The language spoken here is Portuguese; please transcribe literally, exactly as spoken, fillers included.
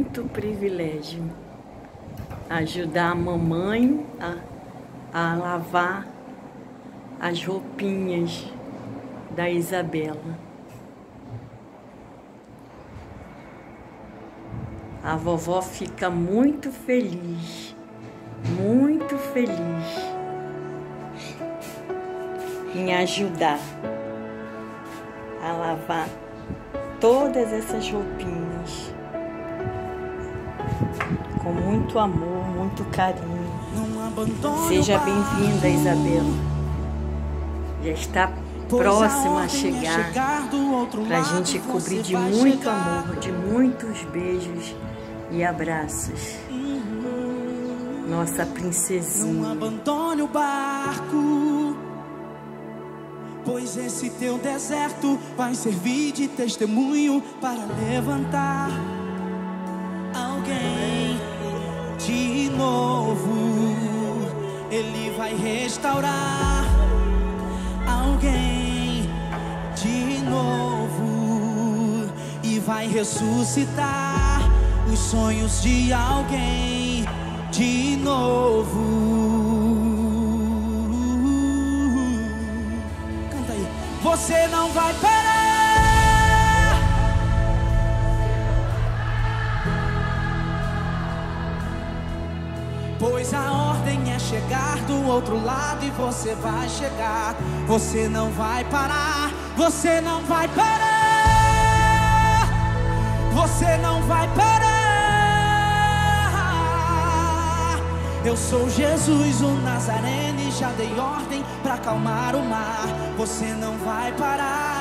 muito privilégio ajudar a mamãe a, a lavar as roupinhas da Isabela. A vovó fica muito feliz, muito feliz em ajudar a lavar todas essas roupinhas com muito amor, muito carinho. Seja bem-vinda, Isabela. Já está próxima a chegar para a gente cobrir de muito amor, de muitos beijos e abraços. Nossa princesinha. Não abandone o barco, pois esse teu deserto vai servir de testemunho para levantar alguém de novo. Ele vai restaurar alguém de novo e vai ressuscitar os sonhos de alguém de novo. Canta aí. Você não vai parar, pois a ordem é chegar do outro lado e você vai chegar. Você não vai parar, você não vai parar, você não vai parar. Eu sou Jesus, o Nazareno, e já dei ordem pra acalmar o mar. Você não vai parar.